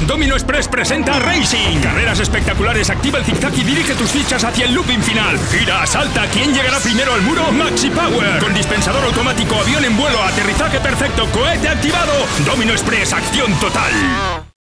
Domino Express presenta Racing. Carreras espectaculares, activa el zigzag y dirige tus fichas hacia el looping final. Gira, salta, ¿quién llegará primero al muro? Maxi Power. Con dispensador automático, avión en vuelo, aterrizaje perfecto, cohete activado. Domino Express, acción total.